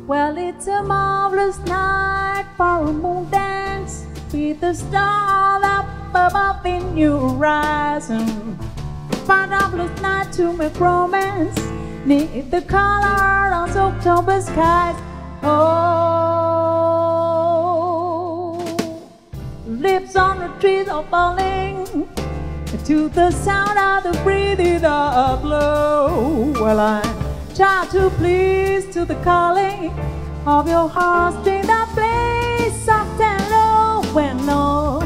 Well, it's a marvelous night for a moon dance with the stars up above in your horizon. Marvelous night to make romance neath the color of October skies. Oh, lips on the trees are falling to the sound of the breathing of love. Well, I try to please to the calling of your heartstring that plays soft and low. When no,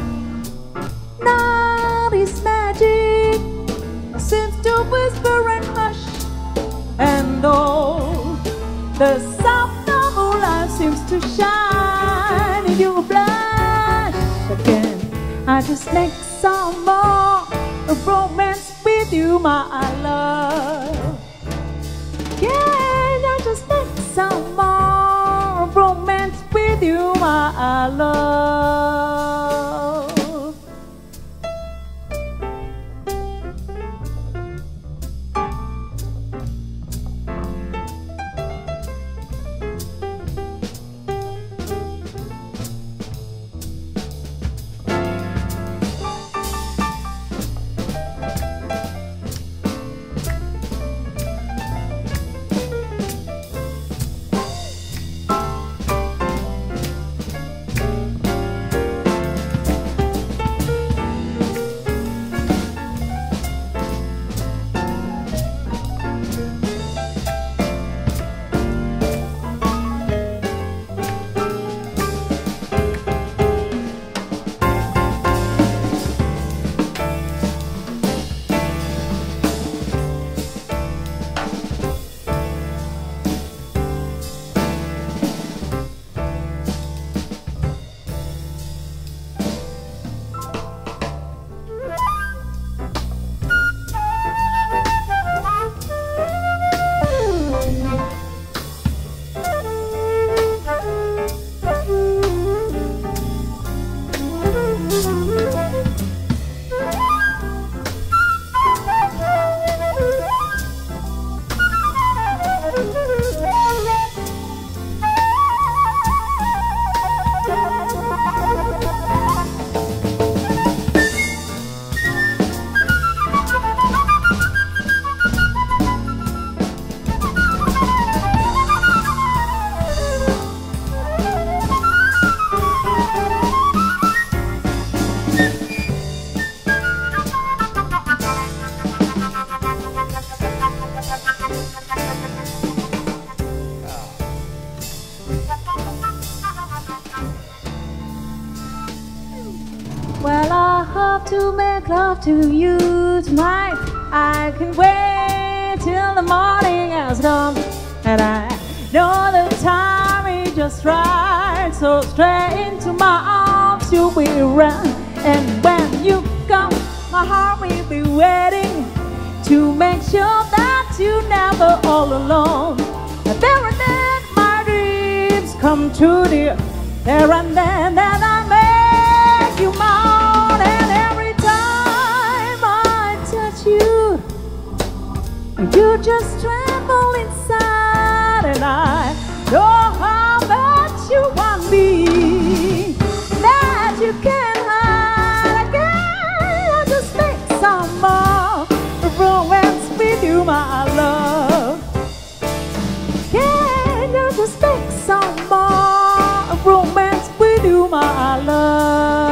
now this magic seems to whisper and hush, and though the soft of life seems to shine in your blush again, I just make some more romance with you, my love. Yeah, I just make some more romance with you, my love. Well, I hope to make love to you tonight. I can wait till the morning has come, and I know the time is just right. So straight into my arms you will run, and when you come, my heart will be waiting to make sure that you're never all alone. And there and then my dreams come true, dear. There and then I make you mine. And every time I touch you, you just tremble inside. And I know how much you want me, that you can't hide. Again, I just make some more romance with you, my love. Yeah, I just make some more romance with you, my love.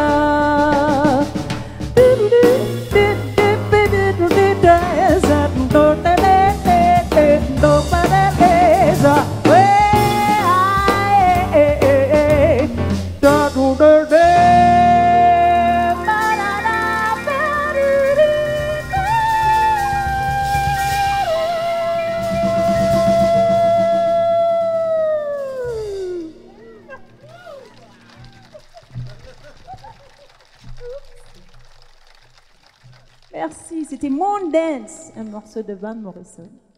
Merci, c'était Moon Dance, un morceau de Van Morrison.